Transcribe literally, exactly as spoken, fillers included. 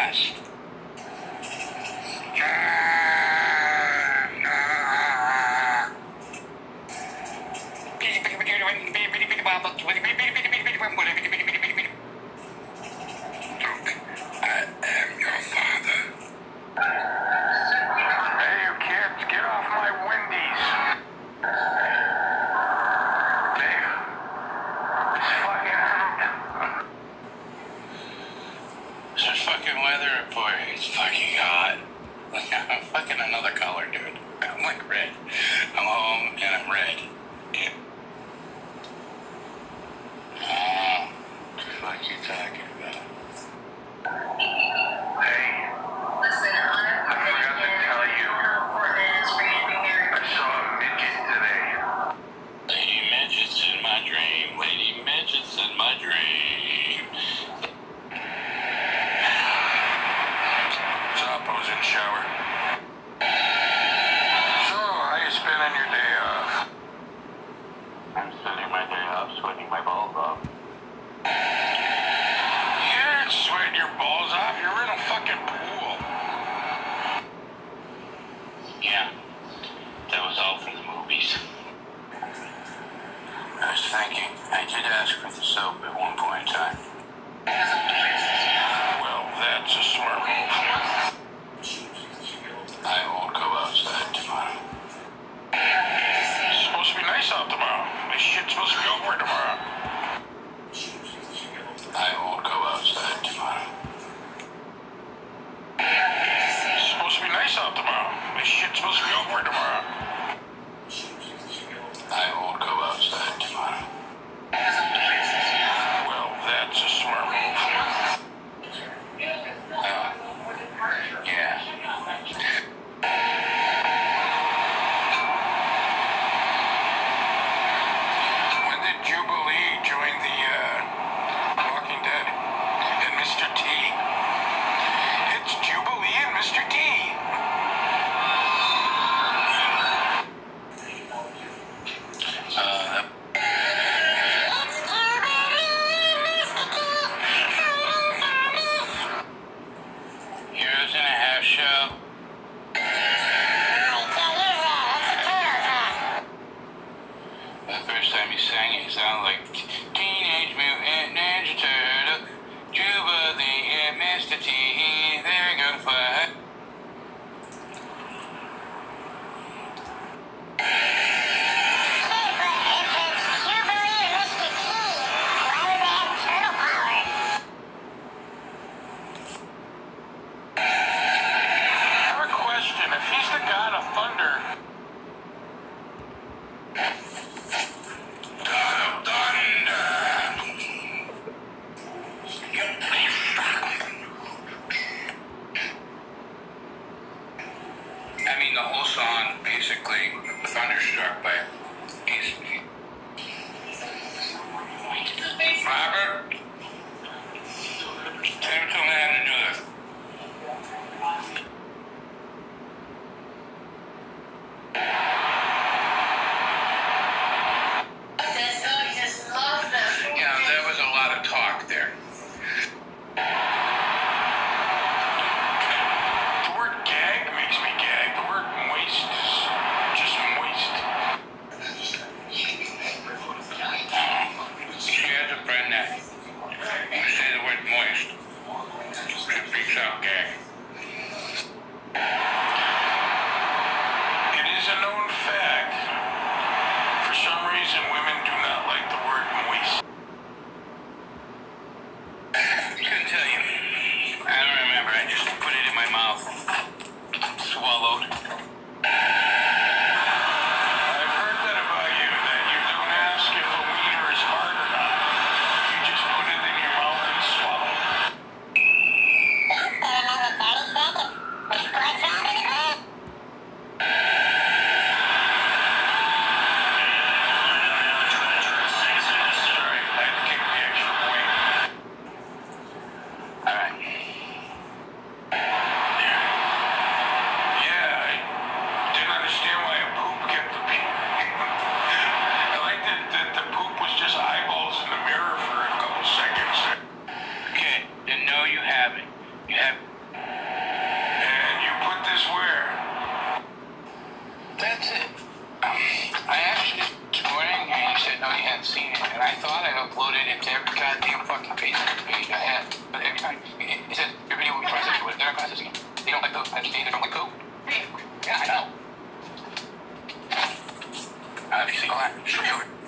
West. Weather report. It's fucking hot. I'm fucking another color, dude. I'm like red. I'm home and I'm red. Yeah. Oh, what the fuck are you talking about? Hey, listen, I forgot to tell you. I saw a midget today. Lady midgets in my dream. Lady midgets in my dream. Shower. So, how you spending your day off? I'm spending my day off sweating my balls off. You didn't sweat your balls off, you're in a fucking pool. Yeah, that was all from the movies. I was thinking, I did ask for the soap at one point in time. Well, that's a smart move. I won't go outside tomorrow. It's supposed to be nice out tomorrow. This shit's supposed to be over tomorrow. I won't go outside tomorrow. It's supposed to be nice out tomorrow. This shit's supposed to be over tomorrow. I won't go outside tomorrow. Well, that's a smart move. Uh, yeah. our classes again. They don't like BOOB. I understand they don't like BOOB. Yeah, I know. Uh, if you see all that, show me over.